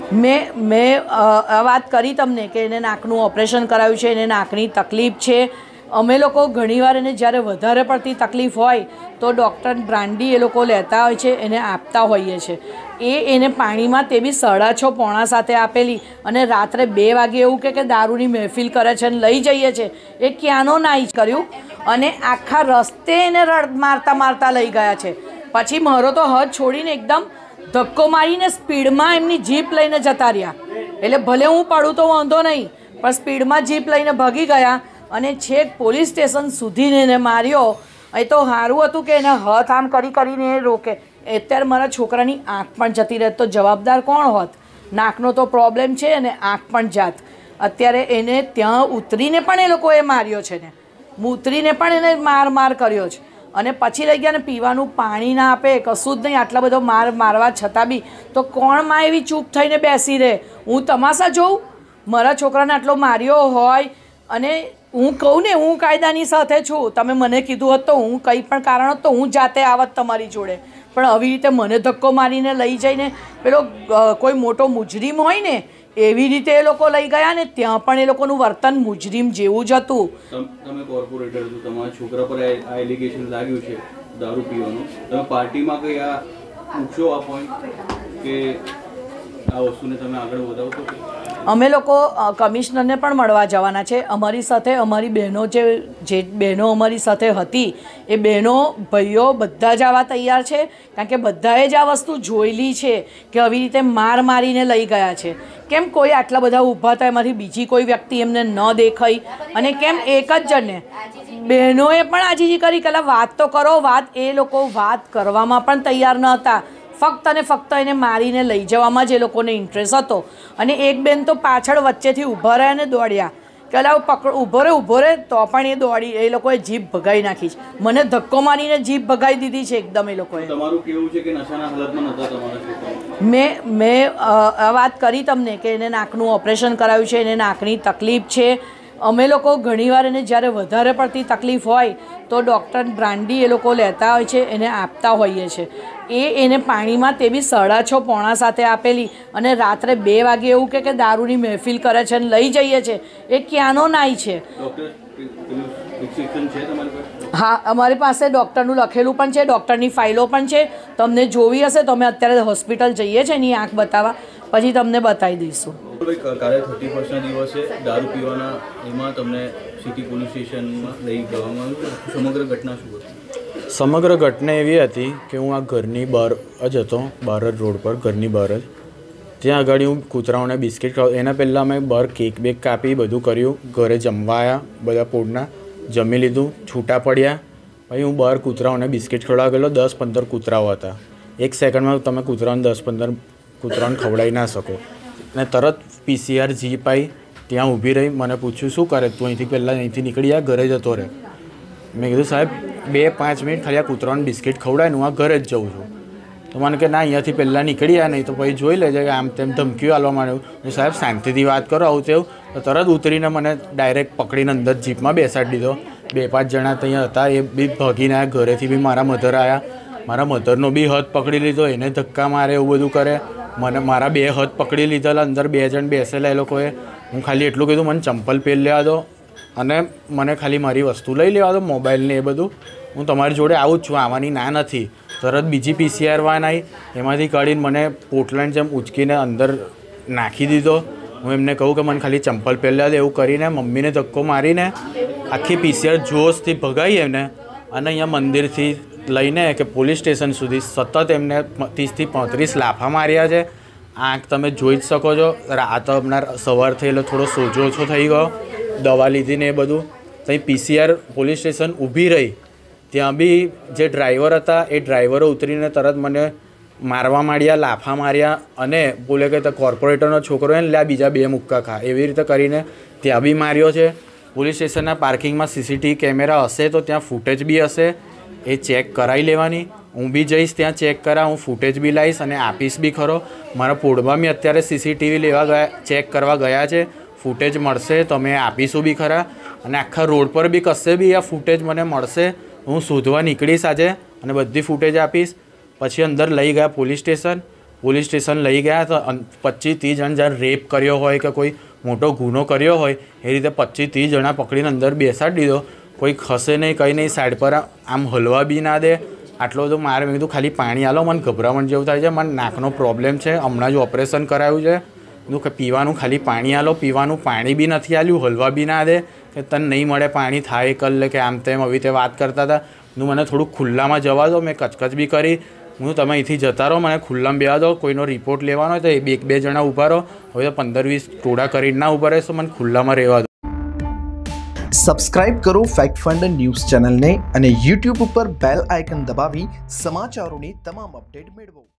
મેં વાત કરી તમને કે એને નાકનું ઓપરેશન કરાવ્યું છે, એને નાકની તકલીફ છે. અમે લોકો ઘણીવાર એને જ્યારે વધારે પડતી તકલીફ હોય તો ડૉક્ટર બ્રાન્ડી એ લોકો લેતા હોય છે, એને આપતા હોઈએ છીએ. એને પાણીમાં તે બી 6:30 પોણા 7 આપેલી અને રાત્રે 2 વાગે એવું કે દારૂની મહેફિલ કરે છે અને લઈ જઈએ છીએ. એ ક્યાંનો નાઈ કર્યું અને આખા રસ્તે એને મારતા મારતા લઈ ગયા છે. પછી મારો તો હદ છોડીને એકદમ ધક્કો મારીને સ્પીડમાં એમની જીપ લઈને જતા રહ્યા. એટલે ભલે હું પડું તો વાંધો નહીં, પણ સ્પીડમાં જીપ લઈને ભાગી ગયા અને છેક પોલીસ સ્ટેશન સુધીને એને માર્યો. એ તો સારું હતું કે એને હાથ આમ કરીને રોકે. અત્યારે મારા છોકરાની આંખ પણ જતી રહે તો જવાબદાર કોણ હોત? નાકનો તો પ્રોબ્લેમ છે અને આંખ પણ જાત. અત્યારે એને ત્યાં ઉતરીને પણ એ લોકોએ માર્યો છે ને, ઉતરીને પણ એને માર કર્યો છે. અને પછી લઈ ગયા ને પીવાનું પાણી ના આપે, કશું જ નહીં. આટલા બધો મારવા છતાં બી તો કોણ માં એવી ચૂપ થઈને બેસી રહે? હું તમાશા જોઉં? મારા છોકરાને આટલો માર્યો હોય અને હું કહું ને હું કાયદાની સાથે છું. તમે મને કીધું હોત તો હું કંઈ પણ કારણ હોત તો હું જાતે આવત તમારી જોડે. પણ આવી રીતે મને ધક્કો મારીને લઈ જઈને પેલો કોઈ મોટો મુજરીમ હોય ને એવી રીતે એ લોકો લઈ ગયા ને ત્યાં પણ એ લોકોનું વર્તન મુજરીમ જેવું જ હતું. તમે કોર્પોરેટર છો, તમારા છોકરા પર આ એલિગેશન લાગ્યું છે દારૂ પીવાનું. તમે પાર્ટીમાં કઈ આ પૂછો આ પોઈન્ટ કે આ વસ્તુને તમે આગળ વધાવશો? અમે લોકો કમિશનરને પણ મળવા જવાના છે. અમારી સાથે અમારી બહેનો જે બહેનો અમારી સાથે હતી એ બહેનો ભાઈઓ બધા જ આવવા તૈયાર છે, કારણ કે બધાએ જ આ વસ્તુ જોયેલી છે કે આવી રીતે મારીને લઈ ગયા છે. કેમ કોઈ આટલા બધા ઊભા થાય એમાંથી બીજી કોઈ વ્યક્તિ એમને ન દેખાઈ અને કેમ એક જ જણને? બહેનોએ પણ આજીજી કરી કે વાત તો કરો. એ લોકો વાત કરવામાં પણ તૈયાર ન હતા. ફક્ત અને ફક્ત એને મારીને લઈ જવામાં જ એ લોકોને ઇન્ટરેસ્ટ હતો. અને એક બેન તો પાછળ વચ્ચેથી ઊભા રહ્યા ને દોડ્યા કે ઊભો રહે તો પણ એ દોડી. એ લોકોએ જીપ ભગાઈ નાખી છે. મને ધક્કો મારીને જીપ ભગાઈ દીધી છે એકદમ એ લોકોએ. તમારું કેવું છે કે નશાના હાલતમાં નહોતા તમારા છોકરા? મેં વાત કરી તમને કે એને નાકનું ઓપરેશન કરાવ્યું છે, એને નાકની તકલીફ છે. અમે લોકો ઘણીવાર એને જ્યારે વધારે પડતી તકલીફ હોય તો ડૉક્ટર બ્રાન્ડી એ લોકો લેતા હોય છે, એને આપતા હોઈએ છીએ. એને પાણીમાં તે બી 6:30 પોણા 7 આપેલી અને રાત્રે 2 વાગે એવું કે દારૂની મહેફિલ કરે છે અને લઈ જઈએ છીએ. એ ક્યાંનો નાઈ છે? હા, અમારી પાસે ડૉક્ટરનું લખેલું પણ છે, ડૉક્ટરની ફાઇલો પણ છે. તમને જોવી હશે તો અમે અત્યારે હોસ્પિટલ જઈએ છીએ એની આંખ બતાવવા, પછી તમને બતાવી દઈશું. કાલે 31st દિવસે દારૂ પીવાના એમાં તમને સિટી પોલીસ સ્ટેશનમાં લઈ જવામાં આવ્યું. સમગ્ર ઘટના શું હતી? સમગ્ર ઘટના એવી હતી કે હું આ ઘરની બહાર જ હતો, બહાર જ રોડ પર, ઘરની બહાર જ. ત્યાં આગળ હું કૂતરાઓને બિસ્કિટ ખાવ. એના પહેલાં મેં બહાર કેક બેક કાપી, બધું કર્યું. ઘરે જમવા આવ્યા, બધા પોળના જમી લીધું, છૂટા પડ્યા. પછી હું બહાર કૂતરાઓને બિસ્કિટ ખવડાવવા ગયેલો. 10-15 કૂતરાઓ હતા. 1 સેકન્ડમાં તમે કૂતરાઓને 10-15 કૂતરાઓને ખવડાવી ના શકો. ને તરત PCR જીપ આવી, ત્યાં ઊભી રહી. મને પૂછ્યું શું કરે તું? અહીંથી નીકળી આ, ઘરે જતો રહે. મેં કીધું સાહેબ 2-5 મિનિટ ખાલી આ કૂતરાઓને બિસ્કિટ ખવડાવીને હું આ ઘરે જ જઉં છું. તો મને કે ના, અહીંયાથી પહેલાં નીકળી આ, નહીં તો પછી જોઈ લેજે કે આમ તેમ ધમકીઓ આલવા માંડ્યું. હું સાહેબ શાંતિથી વાત કરો આવું તેવું. તો તરત ઉતરીને મને ડાયરેક્ટ પકડીને અંદર જીપમાં બેસાડી દીધો. 2-5 જણા ત્યાં હતા, એ બી ભાગીને આવ્યા. ઘરેથી બી મારા મધર આવ્યા. મારા મધરનો બી હાથ પકડી લીધો, એને ધક્કા મારે, એવું બધું કરે. મારા 2 હાથ પકડી લીધેલા. અંદર 2 જણ બેસેલા એ લોકોએ. હું ખાલી એટલું કીધું મને ચંપલ પહેરી લેવા દો અને મને ખાલી મારી વસ્તુ લઈ લેવા દો, મોબાઈલ ને એ બધું. હું તમારી જોડે આવું જ છું, આવવાની ના નથી. તરત બીજી PCR વાન આવી, એમાંથી કાઢીને મને પોટલાની જેમ ઉચકીને અંદર નાખી દીધો. હું એમને કહું કે મને ખાલી ચંપલ પહેરી લેવા દે, એવું કરીને મમ્મીને ધક્કો મારીને આખી PCR જોશથી ભગાઈ એમને અને અહીંયા મંદિરથી લઈને કે પોલીસ સ્ટેશન સુધી સતત એમને 30થી 35 લાફા માર્યા છે. આંખ તમે જોઈ જ શકો છો. રાત હમણાં સવાર થઈ એટલે થોડો સોજો ઓછો થઈ ગયો, દવા લીધી ને એ બધું. ત્યાં PCR પોલીસ સ્ટેશન ઊભી રહી, ત્યાં બી જે ડ્રાઈવર હતા એ ડ્રાઈવરો ઉતરીને તરત મને મારવા માંડ્યા, લાફા માર્યા અને બોલે કે કોર્પોરેટરનો છોકરો હોય ને એટલે આ બીજા 2 મુક્કા ખા, એવી રીતે કરીને ત્યાં બી માર્યો છે. પોલીસ સ્ટેશનના પાર્કિંગમાં CCTV કેમેરા હશે તો ત્યાં ફૂટેજ બી હશે, એ ચેક કરાવી લેવાની. હું બી જઈશ ત્યાં ચેક કરા, હું ફૂટેજ બી લાવીશ અને આપીશ બી ખરો. મારા પોળમાં બી અત્યારે CCTV ચેક કરવા ગયા છે, ફૂટેજ મળશે તો અમે આપીશું બી ખરા. અને આખા રોડ પર બી કશે બી આ ફૂટેજ મને મળશે, હું શોધવા નીકળીશ આજે અને બધી ફૂટેજ આપીશ. પછી અંદર લઈ ગયા પોલીસ સ્ટેશન. પોલીસ સ્ટેશન લઈ ગયા હતા. 25-30 જણ જ્યારે રેપ કર્યો હોય કે કોઈ મોટો ગુનો કર્યો હોય એ રીતે 25-30 જણા પકડીને અંદર બેસાડી દીધો. કોઈ ખસે નહીં, કંઈ નહીં, સાઈડ પર આમ હલવા બી ના દે. આટલો તો મારે મેં કીધું ખાલી પાણી આલો, મને ગભરામણ જેવું થાય છે, મને નાકનો પ્રોબ્લેમ છે, હમણાં જ ઓપરેશન કરાવ્યું છે. કીધું કે પીવાનું ખાલી પાણી આલો. પીવાનું પાણી બી નથી આલ્યું, હલવા બી ના દે કે તને નહીં મળે પાણી, થાય કર લે કે આમ તેમ આવી રીતે વાત કરતા હતા. હું મને થોડુંક ખુલ્લામાં જવા દો. મેં કચકચ બી કરી. હું તમે અહીંથી જતા રહો, મને ખુલ્લામાં બેવા દો. કોઈનો રિપોર્ટ લેવાનો હોય તો બે જણા ઊભા રહો. હવે તો 15-20 ટોળા કરીને ના ઊભા રહેશો, મને ખુલ્લામાં રહેવા દો. સબસ્ક્રાઇબ કરો ફેક્ટ ફંડ ન્યૂઝ ચેનલને અને YouTube ઉપર બેલ આઇકન દબાવી સમાચારોની તમામ અપડેટ મેળવો.